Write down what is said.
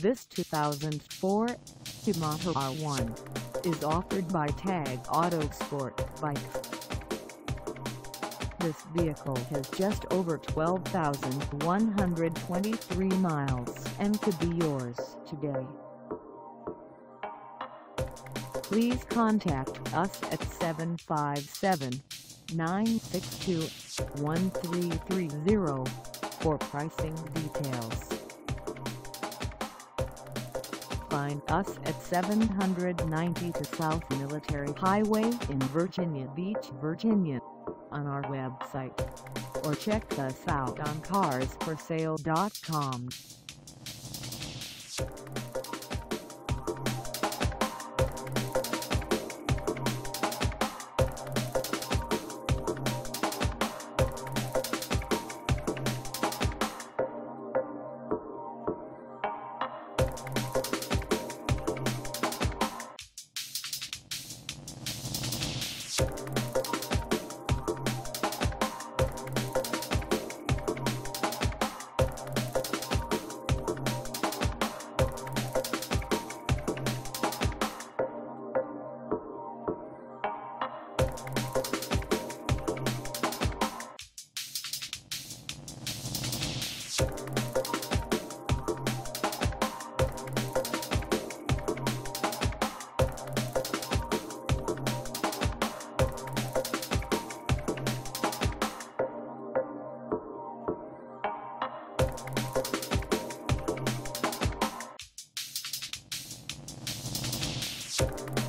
This 2004 Yamaha R1 is offered by Tag Autosport Bikes. This vehicle has just over 12,123 miles and could be yours today. Please contact us at 757-962-1330 for pricing details. Find us at 792 South Military Highway in Virginia Beach, Virginia, on our website, or check us out on carsforsale.com. You